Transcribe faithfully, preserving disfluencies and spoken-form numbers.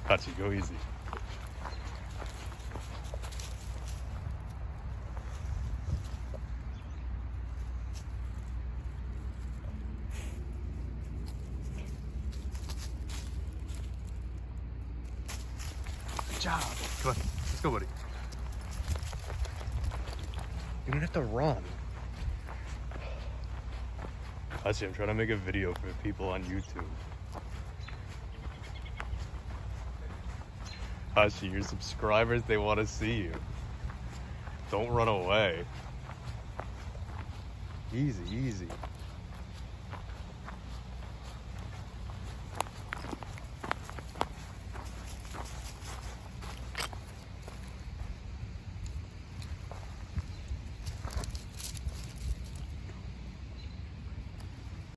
Hachi, go easy. Good job. Come on, let's go, buddy. You don't have to run. Hachi, I'm trying to make a video for people on YouTube. Hachi, your subscribers, they want to see you. Don't run away. Easy, easy.